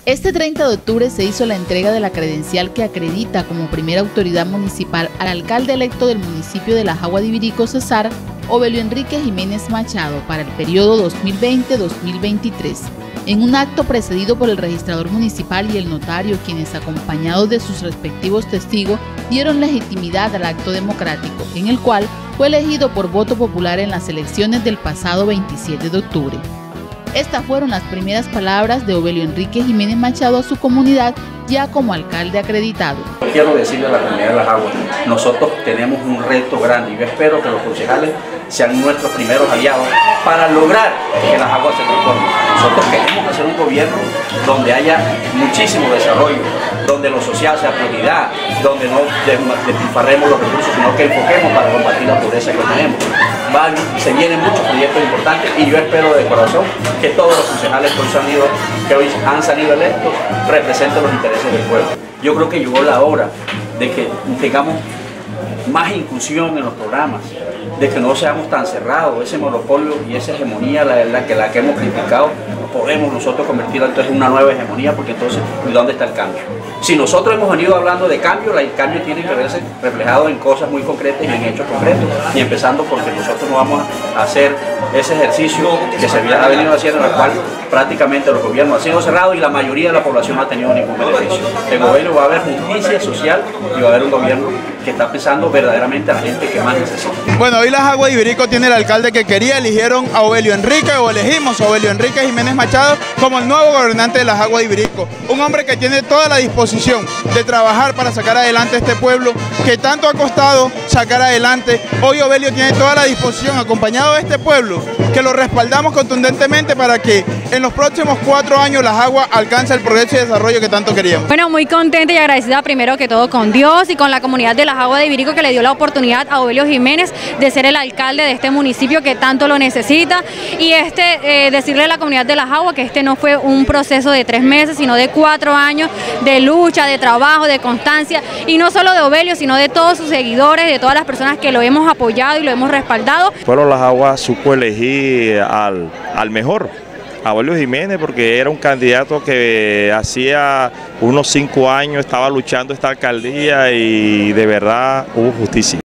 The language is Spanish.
Este 30 de octubre se hizo la entrega de la credencial que acredita como primera autoridad municipal al alcalde electo del municipio de La Jagua de Ibirico, Cesar, Ovelio Enrique Jiménez Machado, para el periodo 2020-2023. En un acto precedido por el registrador municipal y el notario, quienes acompañados de sus respectivos testigos dieron legitimidad al acto democrático, en el cual fue elegido por voto popular en las elecciones del pasado 27 de octubre. Estas fueron las primeras palabras de Ovelio Enrique Jiménez Machado a su comunidad, ya como alcalde acreditado. Quiero decirle a la comunidad de La Jagua, nosotros tenemos un reto grande y yo espero que los concejales sean nuestros primeros aliados para lograr que La Jagua se transforme. Nosotros queremos hacer un gobierno donde haya muchísimo desarrollo, donde lo social sea prioridad, donde no despilfarremos los recursos, sino que enfoquemos para combatir la pobreza que tenemos. Se vienen muchos proyectos importantes y yo espero de corazón que todos los concejales que hoy han salido electos representen los intereses del pueblo. Yo creo que llegó la hora de que tengamos más inclusión en los programas, de que no seamos tan cerrados, ese monopolio y esa hegemonía, la que hemos criticado, podemos nosotros convertirla entonces en una nueva hegemonía, porque entonces, ¿dónde está el cambio? Si nosotros hemos venido hablando de cambio, el cambio tiene que verse reflejado en cosas muy concretas y en hechos concretos, y empezando porque nosotros no vamos a hacer ese ejercicio que se ha venido haciendo, en el cual prácticamente los gobiernos han sido cerrados y la mayoría de la población no ha tenido ningún beneficio. En gobierno va a haber justicia social y va a haber un gobierno que está pensando verdaderamente a la gente que más necesita. Bueno, hoy La Jagua de Ibirico tiene el alcalde que quería, eligieron a Ovelio Enrique, o elegimos a Ovelio Enrique Jiménez Machado como el nuevo gobernante de La Jagua de Ibirico. Un hombre que tiene toda la disposición de trabajar para sacar adelante a este pueblo que tanto ha costado sacar adelante. Hoy Ovelio tiene toda la disposición, acompañado de este pueblo, que lo respaldamos contundentemente para que en los próximos 4 años La Jagua alcance el progreso y desarrollo que tanto queríamos. Bueno, muy contenta y agradecida primero que todo con Dios y con la comunidad de La Jagua de Ibirico, que le dio la oportunidad a Ovelio Jiménez de ser el alcalde de este municipio que tanto lo necesita, y decirle a la comunidad de La Jagua que este no fue un proceso de 3 meses, sino de 4 años de lucha, de trabajo, de constancia, y no solo de Ovelio, sino de todos sus seguidores, de todas las personas que lo hemos apoyado y lo hemos respaldado. Pueblo La Jagua supo elegir al mejor, a Ovelio Jiménez, porque era un candidato que hacía unos 5 años estaba luchando esta alcaldía y de verdad hubo justicia.